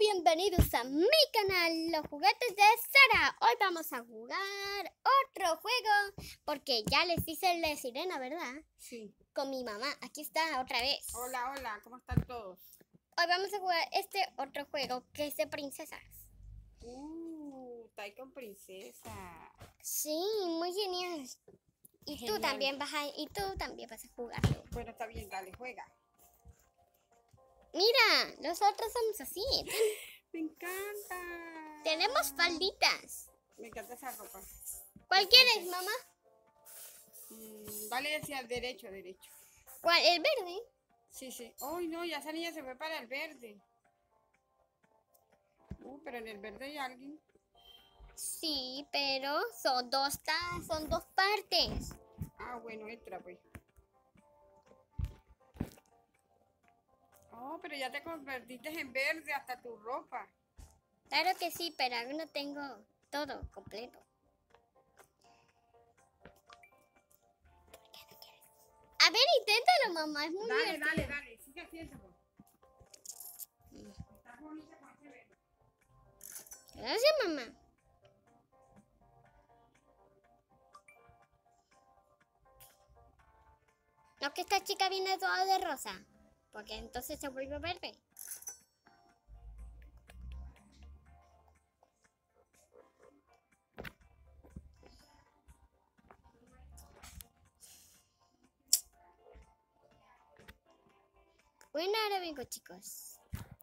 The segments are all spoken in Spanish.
bienvenidos a mi canal, Los Juguetes de Sara. Hoy vamos a jugar otro juego, porque ya les hice el de Sirena, ¿verdad? Sí. Con mi mamá. Aquí está otra vez. Hola, hola, ¿cómo están todos? Hoy vamos a jugar este otro juego que es de princesas. Está ahí con princesa. Sí, muy genial. Y tú también vas a jugarlo. Bueno, está bien, dale, juega. Mira, nosotros somos así. Me encanta. Tenemos falditas. Me encanta esa ropa. ¿Cuál quieres, mamá? Dale hacia el derecho, derecho. ¿Cuál? ¿El verde? Sí, sí. Ay, no, ya esa niña se fue para el verde. Pero en el verde hay alguien. Sí, pero son dos partes. Ah, bueno, entra pues. Oh, pero ya te convertiste en verde hasta tu ropa. Claro que sí, pero aún no tengo todo completo. A ver, inténtalo, mamá, es muy divertido. Dale, sigue haciéndolo. Está bonita con ese verde. Gracias, mamá. No, que esta chica viene toda de rosa, porque entonces se vuelve verde. Bueno, ahora vengo, chicos.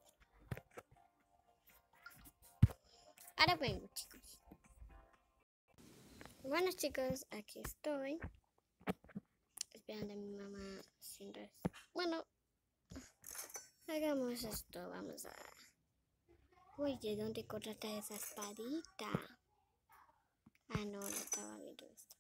Bueno, chicos, aquí estoy. Esperando a mi mamá sin res. Bueno, hagamos esto. Vamos a... Uy, ¿de dónde encontraste esa espadita? Ah, no estaba viendo esto.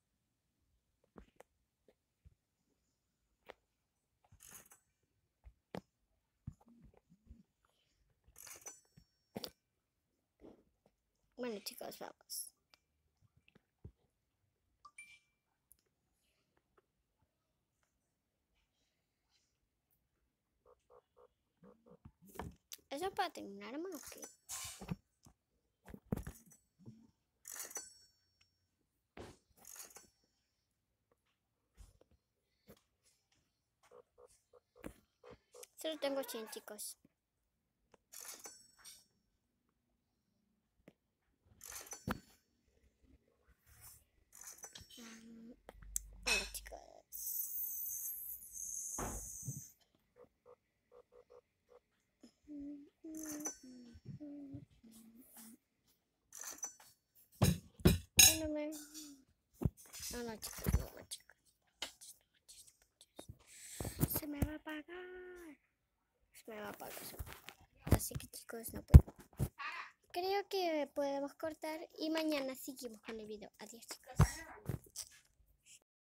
Bueno, chicos, vamos. ¿Eso para tener un arma o qué? Solo tengo 100, chicos. Bueno, chicos. No, no, chicos. Se me va a apagar. Así que, chicos, no puedo. Creo que podemos cortar y mañana seguimos con el video. Adiós, chicos.